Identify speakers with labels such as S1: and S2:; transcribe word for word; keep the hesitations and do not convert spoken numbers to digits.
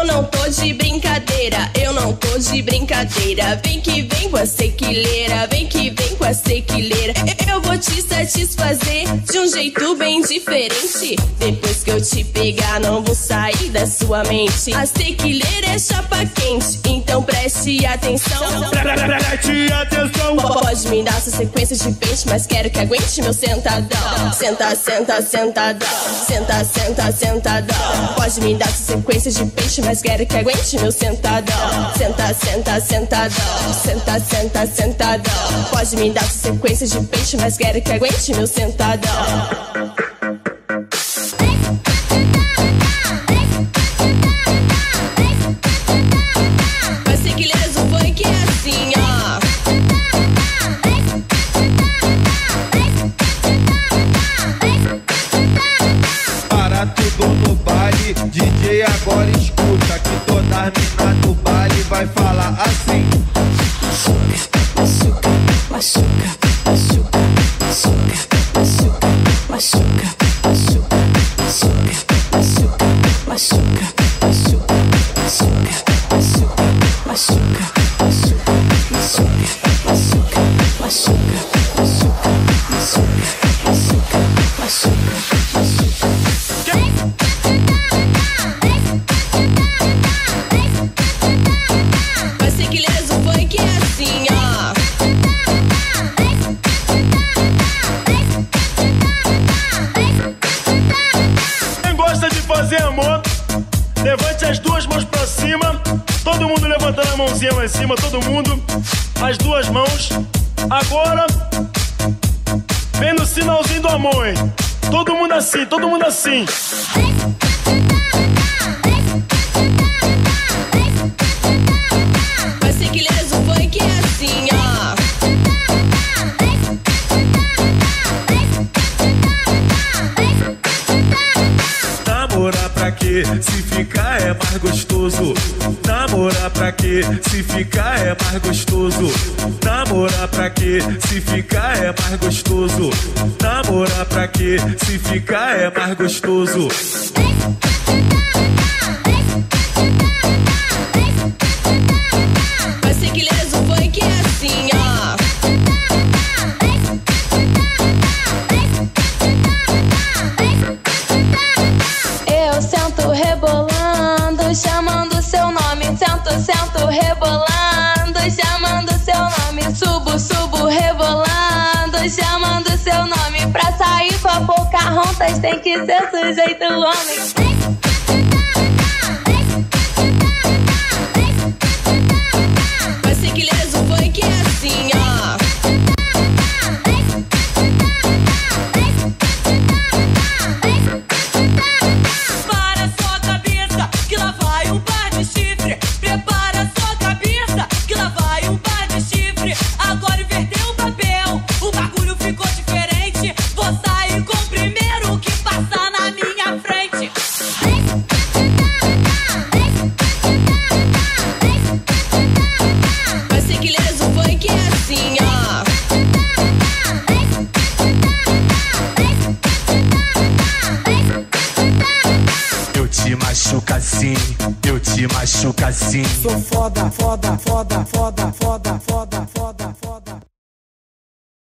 S1: Eu não tô de brincadeira, eu não tô de brincadeira. Vem que vem com a sequileira, vem que vem com a sequileira. Eu vou te satisfazer de um jeito bem diferente. Depois que eu te pegar, não vou sair da sua mente. A sequileira é chapa quente, então preste atenção.
S2: Preste atenção.
S1: Pode me dar essa sequência de peixe, mas quero que aguente meu sentadão. Senta, senta, sentadão. Senta, senta, sentadão. Pode me dar essa sequência de peixe, mas quero que aguente meu sentadão. Senta, senta, sentadão. Senta, senta, sentadão. Pode me dar essa sequência de peixe, mas quero que aguente meu sentadão. Vai ser que lês o funk é assim, ó.
S2: Para tudo no baile, D J agora escuta que toda as minas do baile vai falar assim.
S3: Machuca, machuca, machuca, machuca, machuca, machuca, machuca, machuca, machuca, machuca, machuca, machuca, machuca, machuca, machuca, machuca, machuca, machuca, machuca.
S1: Vai ser que lês o funk é assim, ó.
S2: Quem gosta de fazer amor, levante as duas mãos pra cima. Todo mundo levantando a mãozinha lá em cima, todo mundo. As duas mãos. Agora, vem no sinalzinho do amor, hein? Todo mundo assim, todo mundo assim.
S1: Vai ser que lês o funk é assim, ó.
S2: Namorar pra quê? Se ficar é mais gostoso. Namorar pra quê? Se ficar é mais gostoso. Namorar pra quê? Se ficar é mais gostoso. Namorar pra quê? Se ficar é mais gostoso.
S1: Vai ser que lês o funk é assim, ó. Eu sento rebolando, chamando seu nome. Sento, sento rebolando, chamando seu nome. Subo, subo rebolando, chamando seu nome. Pra sair com a Pocahontas tem que ser sujeito homem. Vai ser que lês o funk é assim, ó. Para sua cabeça, que lá vai um par de chifre. Prepara sua cabeça, que lá vai um par de chifre. Agora inverteu o papel, o bagulho ficou diferente. Vou sair com o primeiro que passar na minha frente. Vai ser que lês o funk é assim, ó.
S2: Eu te machuco assim, eu te machuco assim.
S4: Sou foda, foda, foda, foda, foda, foda.